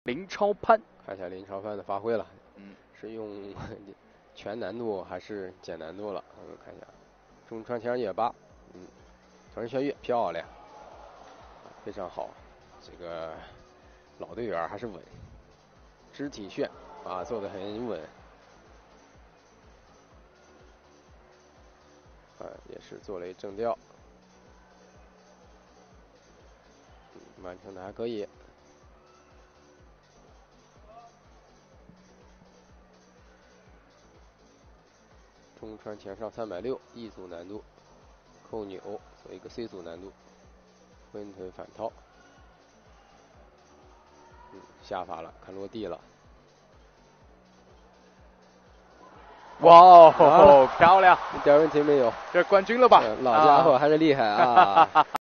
林超攀， 看一下林超攀的发挥了，是用全难度还是减难度了？我们看一下，中穿前野八，转身旋跃漂亮，非常好，这个老队员还是稳，肢体旋啊做得很稳，也是做了一正调，完成的还可以。中穿前上360 ，E 组难度，扣扭做一个 C 组难度，分腿反掏，下法了，看落地了。 哇哦，漂亮， 一点问题没有， 这冠军了吧？ 老家伙还是厉害啊！